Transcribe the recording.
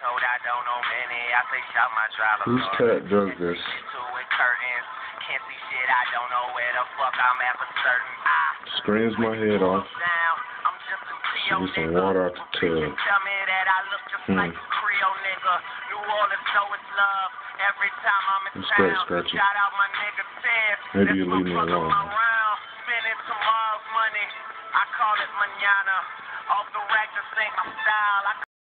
told I don't know many. I say shot my driver. Whose cat drug this? Curtains. Can't see shit. I don't know where the fuck I'm at for certain. Screams my head off. I'm just a Should be some water out the tub. Tell me that I look just like a Creole nigga. New Orleans, so it's love. Every time I'm in town, shout out my nigga Ted. Maybe you leave me alone. Spending tomorrow's money. I call it manana. Off the rack, just ain't my style. I